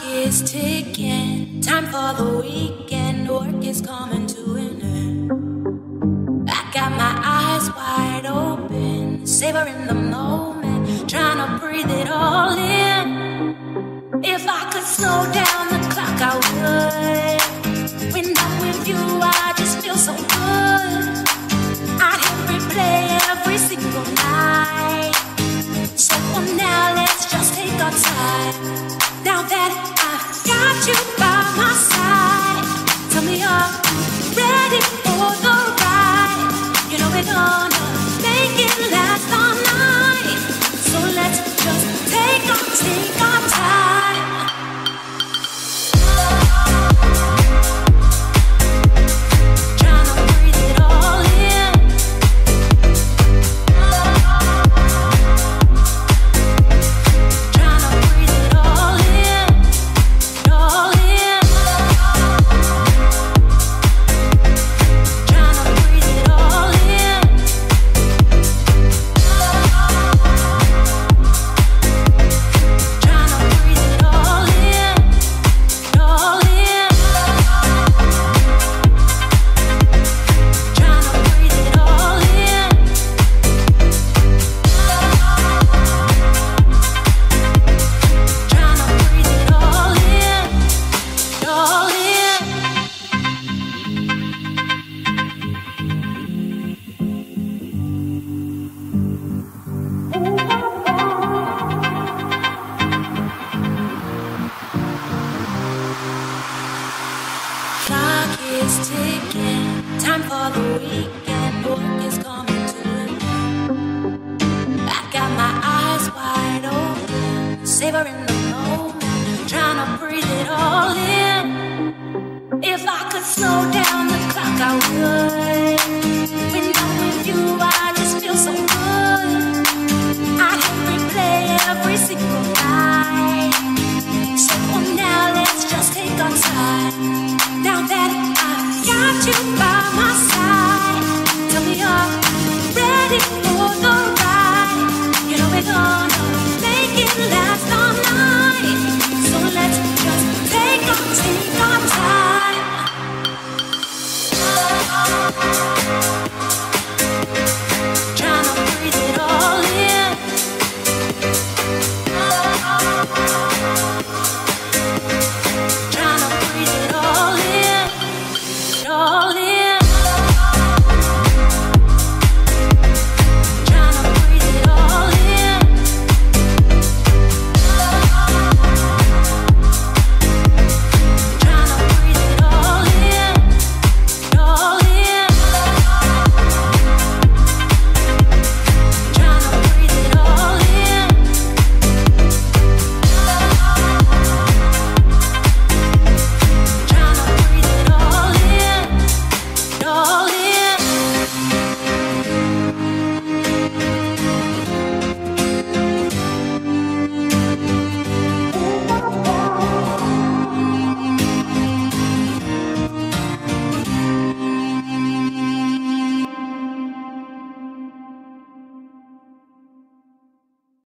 is ticking, time for the weekend, work is coming to an end. I got my eyes wide open, savoring the moment, trying to breathe it all in. If I could slow down the clock, I would. When I'm with you, I just feel so good. I'd hit replay every single night. So for now, let's just take our time. Now that I've got you by my side, tell me, are you ready for the ride? You know we're gonna make it last all night. So let's just take our time. Is ticking, time for the weekend, work is coming to an end. I got my eyes wide open, savoring the moment, trying to breathe it all in. If I could slow down the clock, I would.